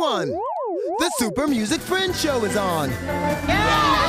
everyone! The Super Music Friends Show is on! Yeah!